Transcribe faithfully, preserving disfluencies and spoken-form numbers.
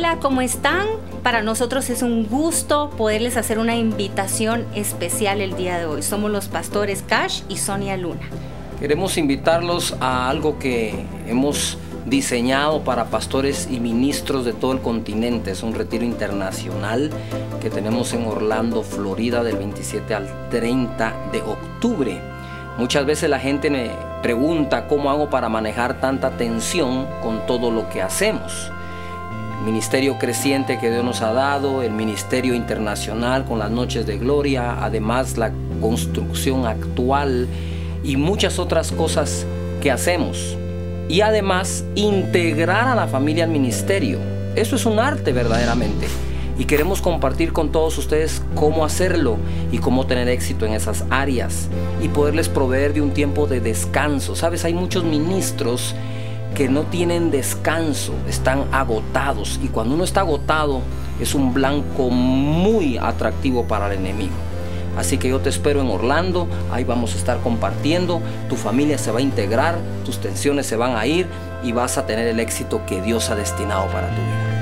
Hola, ¿cómo están? Para nosotros es un gusto poderles hacer una invitación especial el día de hoy. Somos los pastores Cash y Sonia Luna. Queremos invitarlos a algo que hemos diseñado para pastores y ministros de todo el continente. Es un retiro internacional que tenemos en Orlando, Florida, del veintisiete al treinta de octubre. Muchas veces la gente me pregunta cómo hago para manejar tanta tensión con todo lo que hacemos. El ministerio creciente que Dios nos ha dado, el ministerio internacional con las noches de gloria, además la construcción actual y muchas otras cosas que hacemos. Y además integrar a la familia al ministerio. Eso es un arte verdaderamente. Y queremos compartir con todos ustedes cómo hacerlo y cómo tener éxito en esas áreas y poderles proveer de un tiempo de descanso. Sabes, hay muchos ministros que no tienen descanso, están agotados, y cuando uno está agotado es un blanco muy atractivo para el enemigo. Así que yo te espero en Orlando, ahí vamos a estar compartiendo, tu familia se va a integrar, tus tensiones se van a ir y vas a tener el éxito que Dios ha destinado para tu vida.